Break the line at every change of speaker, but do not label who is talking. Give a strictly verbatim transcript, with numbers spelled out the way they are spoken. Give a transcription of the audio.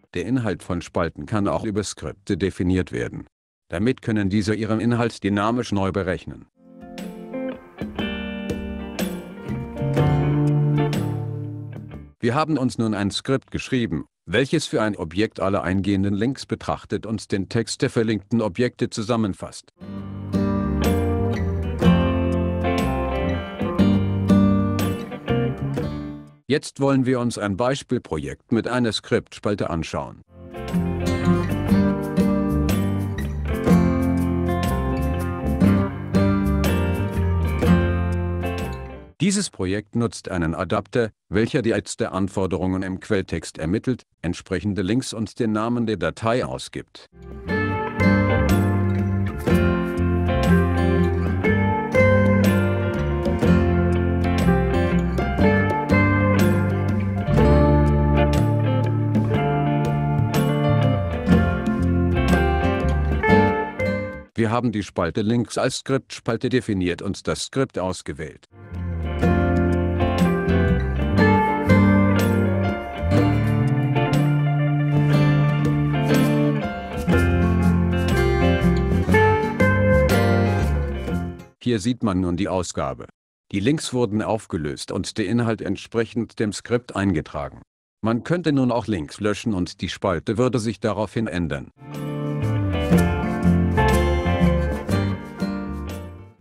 Der Inhalt von Spalten kann auch über Skripte definiert werden. Damit können diese ihren Inhalt dynamisch neu berechnen. Wir haben uns nun ein Skript geschrieben, welches für ein Objekt alle eingehenden Links betrachtet und den Text der verlinkten Objekte zusammenfasst. Jetzt wollen wir uns ein Beispielprojekt mit einer Skriptspalte anschauen. Dieses Projekt nutzt einen Adapter, welcher die Anforderungen im Quelltext ermittelt, entsprechende Links und den Namen der Datei ausgibt. Wir haben die Spalte Links als Skriptspalte definiert und das Skript ausgewählt. Hier sieht man nun die Ausgabe. Die Links wurden aufgelöst und der Inhalt entsprechend dem Skript eingetragen. Man könnte nun auch Links löschen und die Spalte würde sich daraufhin ändern.